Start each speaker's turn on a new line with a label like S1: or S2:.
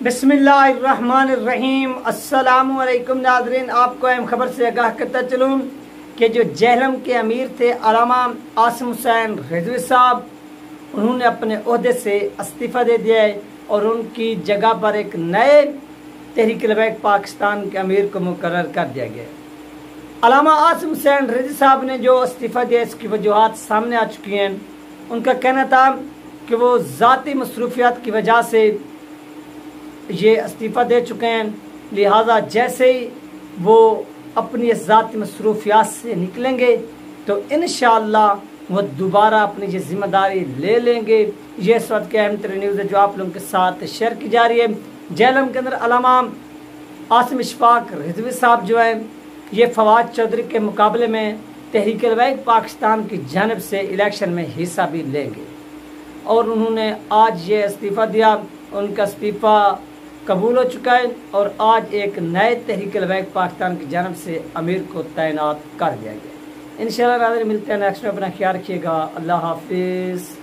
S1: बिस्मिल्लाहिर्रहमानिर्रहीम। अस्सलामु अलैकुम नाज़रीन, आपको अहम खबर से आगाह करता चलूँ कि जो जेहलम के अमीर थे अल्लामा आसिम हुसैन रिजवी साहब, उन्होंने अपने ओहदे से इस्तीफ़ा दे दिया है और उनकी जगह पर एक नए तहरीक लबैक पाकिस्तान के अमीर को मुकर्रर कर दिया गया। अल्लामा आसिम हुसैन रिजवी साहब ने जो इस्तीफ़ा दिया, इसकी वजूहात सामने आ चुकी हैं। उनका कहना था कि वो ज़ाती मसरूफियात की वजह से ये इस्तीफ़ा दे चुके हैं, लिहाजा जैसे ही वो अपनी इस ज़ाती मसरूफियात से निकलेंगे तो इंशाअल्लाह वो दोबारा अपनी ये जिम्मेदारी ले लेंगे। ये इस वक्त की अहम तरीन न्यूज़ है जो आप लोगों के साथ शेयर की जा रही है। जेहलम के अंदर अल्लामा आसिम इशफाक रिजवी साहब जो है, ये फवाद चौधरी के मुकाबले में तहरीक लबैक पाकिस्तान की जानिब से इलेक्शन में हिस्सा भी लेंगे और उन्होंने आज ये इस्तीफ़ा दिया। उनका इस्तीफ़ा कबूल हो चुका है और आज एक नए तहरीक लबैक पाकिस्तान की जानिब से अमीर को तैनात कर दिया गया। इंशाअल्लाह नाज़रीन, मिलते हैं नेक्स्ट में। अपना ख्याल रखिएगा। अल्लाह हाफिज़।